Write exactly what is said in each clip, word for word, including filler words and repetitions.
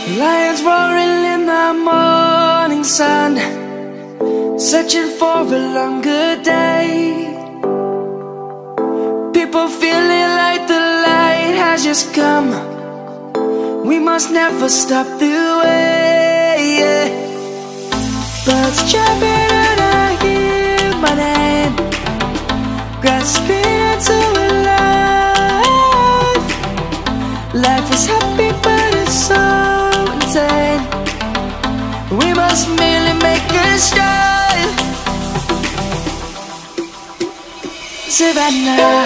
Lions roaring in the morning sun, searching for a longer day. People feeling like the light has just come. We must never stop the way, yeah. Birds chirping and I hear my name, grasping into a life. Life is happy but it's so insane. We must merely make a start. Savannah,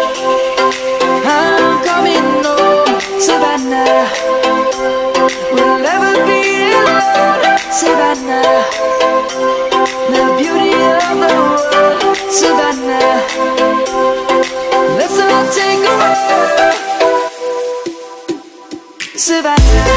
I'm coming home. Savannah, we'll never be alone. Savannah, the beauty of the world. Savannah, let's all take a walk. Savannah,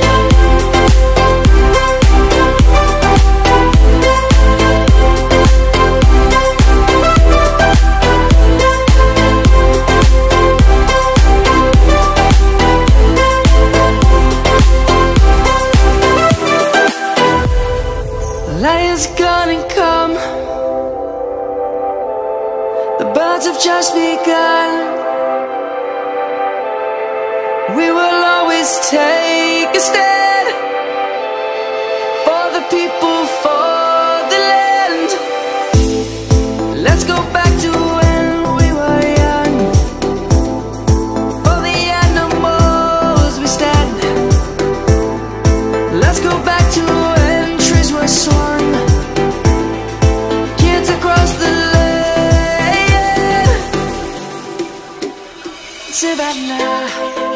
Lion's gonna come. The birds have just begun. We will always take a stand for the people, for the land. Let's go back to when we were young. For the animals we stand. Let's go back to when trees were swung, kids across the land. Savannah,